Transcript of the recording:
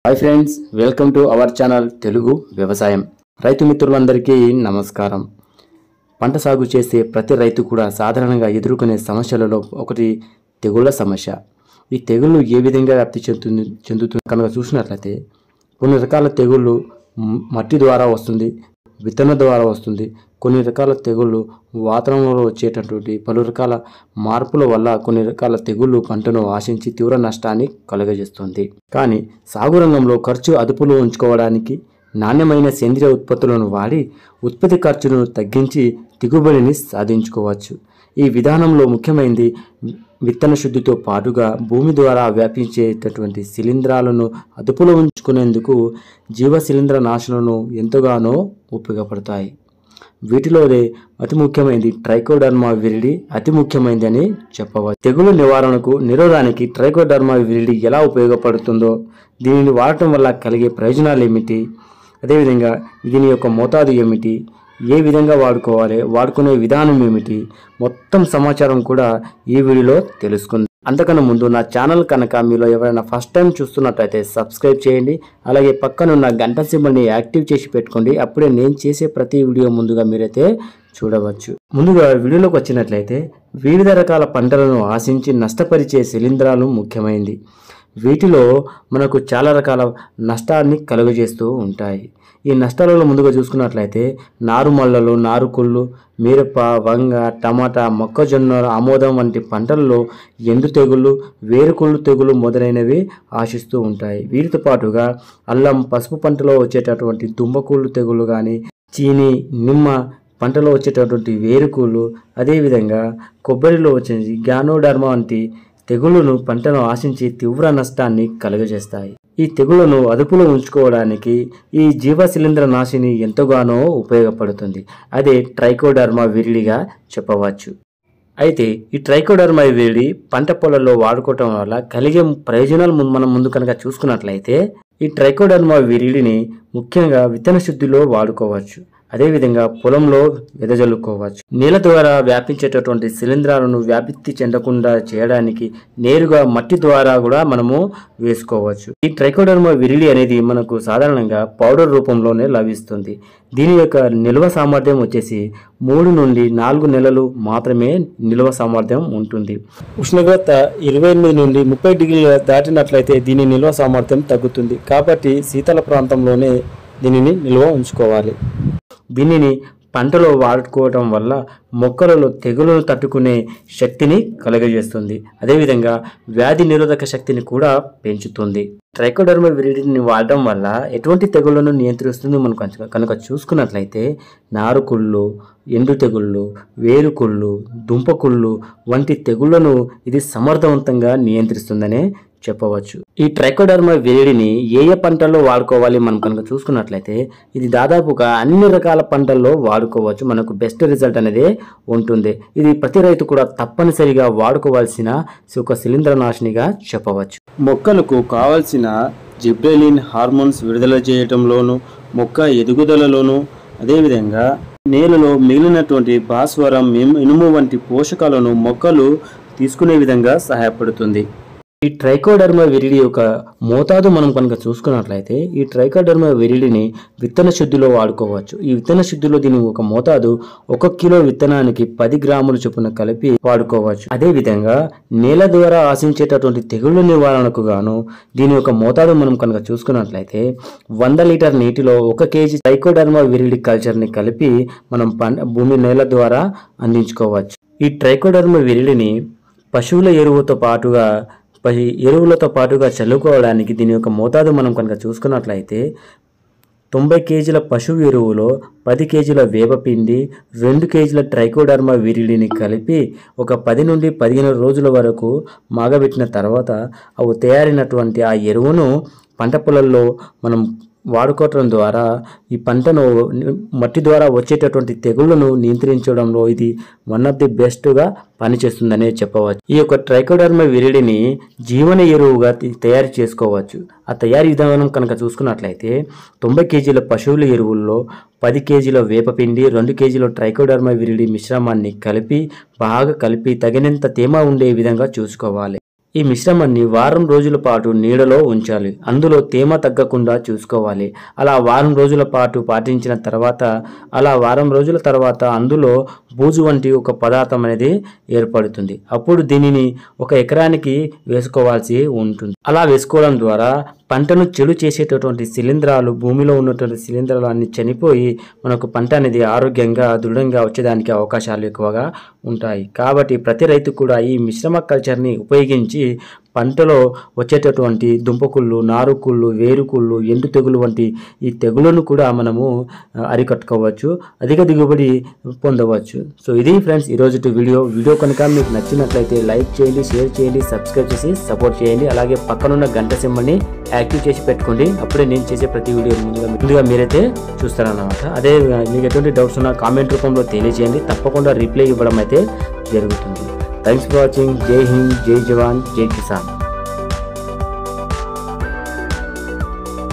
Hi friends, welcome to our channel Telugu వ్యవసాయం. రైతు మిత్రులందరికీ నమస్కారం. పంట సాగు చేసే ప్రతి రైతు కూడా సాధారణంగా ఎదుర్కొనే సమస్యలలో ఒకటి తెగుళ్ల సమస్య. ఈ తెగుళ్ళు ఏ విధంగా వ్యాప్తి చెందుతుంది కనుక చూసినట్లయితే కొన్ని రకాల తెగుళ్ళు మట్టి ద్వారా వస్తుంది, విత్తనం ద్వారా వస్తుంది. కొన్ని రకాల తెగుళ్ళు వాతావరణంలో వచ్చేటటువంటి పలు రకాల మార్పుల వల్ల కొన్ని రకాల తెగుళ్ళు పంటను ఆశించి తీవ్ర నష్టాన్ని కలుగజేస్తుంది. కానీ సాగు రంగంలో ఖర్చు అదుపులో ఉంచుకోవడానికి నాణ్యమైన సేంద్రియ ఉత్పత్తులను వాడి ఉత్పత్తి ఖర్చును తగ్గించి దిగుబడిని సాధించుకోవచ్చు. ఈ విధానంలో ముఖ్యమైనది విత్తన శుద్ధితో పాటుగా భూమి ద్వారా వ్యాపించేటటువంటి శిలీంధ్రాలను అదుపులో ఉంచుకునేందుకు జీవ శిలీంధ్ర నాశనలు ఎంతగానో ఉపయోగపడతాయి. వీటిలోనే అతి ముఖ్యమైనది ట్రైకోడర్మా విరిడి అతి ముఖ్యమైనది అని చెప్పవచ్చు. తెగులు నిరోధానికి ట్రైకోడర్మా విరిడి ఎలా ఉపయోగపడుతుందో, దీనిని వాడటం వల్ల కలిగే ప్రయోజనాలు ఏమిటి, అదేవిధంగా దీని యొక్క మోతాదు ఏమిటి, ఏ విధంగా వాడుకోవాలి, వాడుకునే విధానం ఏమిటి, మొత్తం సమాచారం కూడా ఈ వీడియోలో తెలుసుకుందాం. అంతకన్నా ముందు నా ఛానల్ కనుక మీలో ఎవరైనా ఫస్ట్ టైం చూస్తున్నట్లయితే సబ్స్క్రైబ్ చేయండి. అలాగే పక్కనున్న గంట సింబల్ని యాక్టివ్ చేసి పెట్టుకోండి. అప్పుడే నేను చేసే ప్రతి వీడియో ముందుగా మీరైతే చూడవచ్చు. ముందుగా వీడియోలోకి వచ్చినట్లయితే వివిధ రకాల పంటలను ఆశించి నష్టపరిచే శిలీంధ్రాలు ముఖ్యమైనది. వీటిలో మనకు చాలా రకాల నష్టాన్ని కలుగజేస్తూ ఉంటాయి. ఈ నష్టాలలో ముందుగా చూసుకున్నట్లయితే నారుమల్లలు, నారుకుళ్ళు, మిరప, వంగ, టమాటా, మొక్కజొన్న, ఆమోదం వంటి పంటల్లో ఎండు తెగుళ్ళు, వేరుకుళ్ళు తెగులు మొదలైనవి ఆశిస్తూ ఉంటాయి. వీటితో పాటుగా అల్లం, పసుపు పంటలో వచ్చేటటువంటి దుంబకుళ్ళు తెగులు కానీ, చీని, నిమ్మ పంటలో వచ్చేటటువంటి వేరుకుళ్ళు, అదేవిధంగా కొబ్బరిలో వచ్చే గ్యానోడర్మా వంటి తెగుళ్లను పంటను ఆశించి తీవ్ర నష్టాన్ని కలుగజేస్తాయి. ఈ తెగుళ్లను అదుపులో ఉంచుకోవడానికి ఈ జీవ శిలీంధ్ర నాశిని ఎంతగానో ఉపయోగపడుతుంది. అదే ట్రైకోడర్మా విరిడిగా చెప్పవచ్చు. అయితే ఈ ట్రైకోడర్మా విరిడి పంట పొలాల్లో వాడుకోవటం వల్ల కలిగే ప్రయోజనాలు మనం ముందు కనుక చూసుకున్నట్లయితే ఈ ట్రైకోడర్మా విరిడిని ముఖ్యంగా విత్తన శుద్ధిలో వాడుకోవచ్చు. అదేవిధంగా పొలంలో వెదజల్లుకోవచ్చు. నేల ద్వారా వ్యాపించేటటువంటి శిలీంధ్రాలను వ్యాప్తి చెందకుండా చేయడానికి నేరుగా మట్టి ద్వారా కూడా మనము వేసుకోవచ్చు. ఈ ట్రైకోడర్మా విరిడి అనేది మనకు సాధారణంగా పౌడర్ రూపంలోనే లభిస్తుంది. దీని యొక్క నిల్వ సామర్థ్యం వచ్చేసి 3 నుండి 4 నెలలు మాత్రమే నిల్వ సామర్థ్యం ఉంటుంది. ఉష్ణోగ్రత 28 నుండి 30 డిగ్రీలు దాటినట్లయితే దీని నిల్వ సామర్థ్యం తగ్గుతుంది. కాబట్టి శీతల ప్రాంతంలోనే దీనిని నిల్వ ఉంచుకోవాలి. దీనిని పంటలో వాడుకోవటం వల్ల మొక్కలలో తెగులను తట్టుకునే శక్తిని కలుగజేస్తుంది. అదేవిధంగా వ్యాధి నిరోధక శక్తిని కూడా పెంచుతుంది. ట్రైకోడర్మా విరిడిని వాడటం వల్ల ఎటువంటి తెగుళ్లను నియంత్రిస్తుంది మనం కనుక చూసుకున్నట్లయితే నారుకుళ్ళు, ఎండు తెగుళ్ళు, వేరుకుళ్ళు, దుంపకుళ్ళు వంటి తెగుళ్లను ఇది సమర్థవంతంగా నియంత్రిస్తుందనే చెప్పవచ్చు. ఈ ట్రైకోడర్మా విరిడిని ఏ పంటల్లో వాడుకోవాలి మనం కనుక చూసుకున్నట్లయితే ఇది దాదాపుగా అన్ని రకాల పంటల్లో వాడుకోవచ్చు. మనకు బెస్ట్ రిజల్ట్ అనేది ఉంటుంది. ఇది ప్రతి రైతు కూడా తప్పనిసరిగా వాడుకోవాల్సిన ఒక శిలీంద్రనాశినిగా చెప్పవచ్చు. మొక్కలకు కావాల్సిన జిబ్రెలిన్ హార్మోన్స్ విడుదల చేయటంలోను, మొక్క ఎదుగుదలలోను, అదేవిధంగా నేలలో మిగిలినటువంటి భాస్వరం, ఇనుము వంటి పోషకాలను మొక్కలు తీసుకునే విధంగా సహాయపడుతుంది. ఈ ట్రైకోడర్మా విరిడి యొక్క మోతాదు మనం కనుక చూసుకున్నట్లయితే ఈ ట్రైకోడర్మా విరిడిని విత్తన శుద్ధిలో వాడుకోవచ్చు. ఈ విత్తన శుద్ధిలో దీని ఒక మోతాదు 1 కిలో విత్తనానికి 10 గ్రాముల చొప్పున కలిపి వాడుకోవచ్చు. అదేవిధంగా నేల ద్వారా ఆశించేటటువంటి తెగుళ్ల నివారణకు గాను దీని యొక్క మోతాదు మనం కనుక చూసుకున్నట్లయితే 100 లీటర్ నీటిలో 1 కేజీ ట్రైకోడర్మా విరిడి కల్చర్ని కలిపి మనం భూమి నేల ద్వారా అందించుకోవచ్చు. ఈ ట్రైకోడర్మా విరిడిని పశువుల ఎరువులతో పాటుగా చల్లుకోవడానికి దీని యొక్క మోతాదు మనం కనుక చూసుకున్నట్లయితే 90 కేజీల పశువు ఎరువులో 10 కేజీల వేపపిండి, 2 కేజీల ట్రైకోడర్మా విరిడిని కలిపి ఒక 10 నుండి 15 రోజుల వరకు మాగబెట్టిన తర్వాత అవి తయారైనటువంటి ఆ ఎరువును పంట పొలాల్లో మనం వాడుకోవటం ద్వారా ఈ పంటను మట్టి ద్వారా వచ్చేటటువంటి తెగుళ్లను నియంత్రించడంలో ఇది వన్ ఆఫ్ ది బెస్ట్గా పనిచేస్తుందనే చెప్పవచ్చు. ఈ యొక్క ట్రైకోడర్మా విరిడిని జీవన ఎరువుగా తయారు చేసుకోవచ్చు. ఆ తయారీ విధానం కనుక చూసుకున్నట్లయితే 90 కేజీల పశువుల ఎరువుల్లో 10 కేజీల వేపపిండి, 2 కేజీల ట్రైకోడర్మా విరిడి మిశ్రమాన్ని బాగా కలిపి తగినంత తేమ ఉండే విధంగా చూసుకోవాలి. ఈ మిశ్రమాన్ని వారం రోజుల పాటు నీడలో ఉంచాలి. అందులో తేమ తగ్గకుండా చూసుకోవాలి. అలా వారం రోజుల పాటు పాటించిన తర్వాత వారం రోజుల తర్వాత అందులో బూజు వంటి ఒక పదార్థం అనేది ఏర్పడుతుంది. అప్పుడు దీనిని 1 ఎకరానికి వేసుకోవాల్సి ఉంటుంది. అలా వేసుకోవడం ద్వారా పంటను చెడు చేసేటటువంటి శిలీంధ్రాలు, భూమిలో ఉన్నటువంటి శిలీంధ్రాలు అన్ని చనిపోయి మనకు పంట అనేది ఆరోగ్యంగా దృఢంగా వచ్చేదానికి అవకాశాలు ఎక్కువగా ఉంటాయి. కాబట్టి ప్రతి రైతు కూడా ఈ మిశ్రమ కల్చర్ని ఉపయోగించి పంటలో వచ్చేటటువంటి దుంపకుళ్ళు, నారుకుళ్ళు, వేరుకుళ్ళు, ఎండు తెగులు వంటి ఈ తెగులను కూడా మనము అరికట్టుకోవచ్చు, అధిక దిగుబడి పొందవచ్చు. సో ఇది ఫ్రెండ్స్ ఈరోజు వీడియో కనుక మీకు నచ్చినట్లయితే లైక్ చేయండి, షేర్ చేయండి, సబ్స్క్రైబ్ చేసి సపోర్ట్ చేయండి. అలాగే పక్కనున్న గంట సింబల్ని యాక్టివ్ చేసి పెట్టుకోండి. అప్పుడే నేను చేసే ప్రతి వీడియో ముందుగా మీరైతే చూస్తారన్నమాట. అదే మీకు ఎటువంటి డౌట్స్ ఉన్నా కామెంట్ రూపంలో తెలియజేయండి. తప్పకుండా రిప్లై ఇవ్వడం అయితే జరుగుతుంది. Thanks for watching. Jai Hind, జై జవాన్, జై కిసాన్.